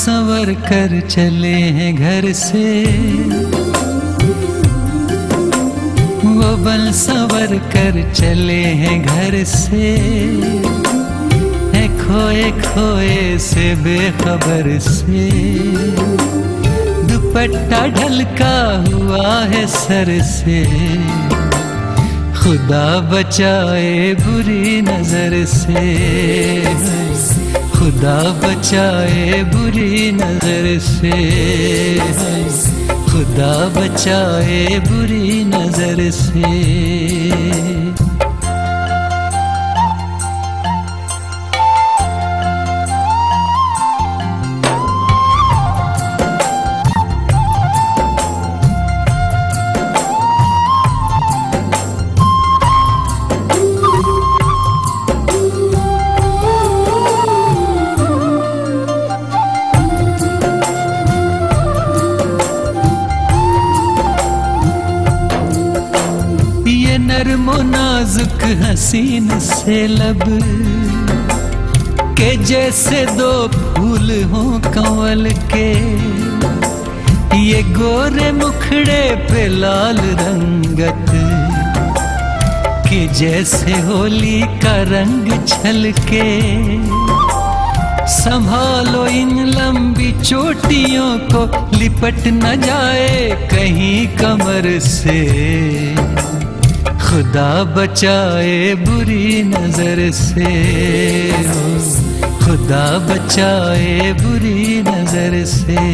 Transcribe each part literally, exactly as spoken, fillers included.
संवर कर चले हैं घर से, वो बन संवर कर चले हैं घर से, है खोए खोए से बेखबर से। दुपट्टा ढलका हुआ है सर से, खुदा बचाए बुरी नजर से, खुदा बचाए बुरी नजर से, खुदा बचाए बुरी नजर से। नर्मो नाजुक हसीन से लब के जैसे दो फूल हों कंवल के, ये गोरे मुखड़े पे लाल रंगत के जैसे होली का रंग छलके। संभालो इन लंबी चोटियों को, लिपट न जाए कहीं कमर से, खुदा बचाए बुरी नजर से, खुदा बचाए बुरी नजर से।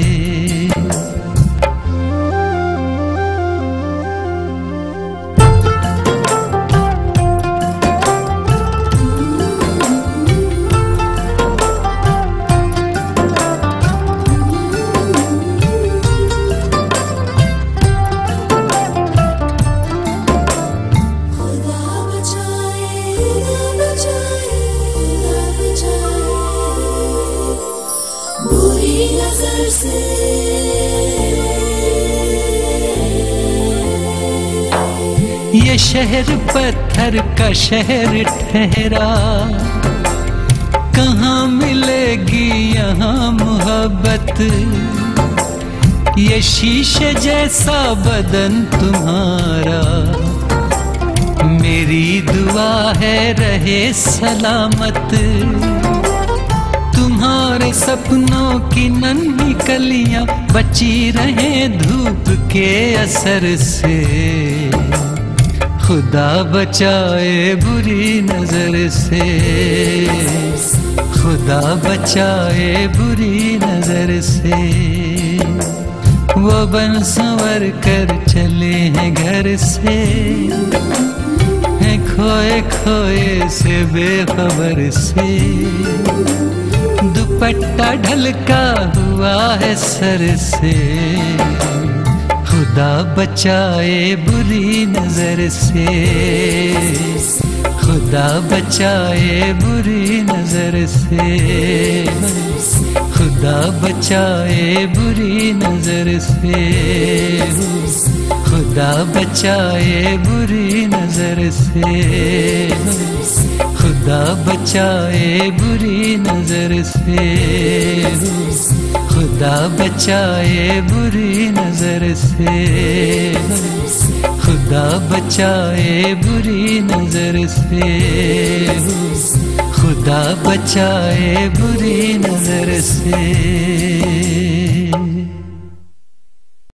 ये शहर पत्थर का शहर ठहरा, कहाँ मिलेगी यहाँ मोहब्बत। ये शीशे जैसा बदन तुम्हारा, मेरी दुआ है रहे सलामत। तुम्हारे सपनों की नन्ही कलियां बची रहे धूप के असर से, खुदा बचाए बुरी नजर से, खुदा बचाए बुरी नजर से। वो बन संवर कर चले हैं घर से, हैं खोए खोए से बेखबर से। दुपट्टा ढलका हुआ है सर से, खुदा बचाए बुरी नजर से, खुदा बचाए बुरी नजर से, खुदा बचाए बुरी नजर से, खुदा बचाए बुरी नजर से, खुदा बचाए बुरी नजर से, खुदा बचाए बुरी नजर से, खुदा बचाए बुरी नजर से, खुदा बचाए बुरी नजर से।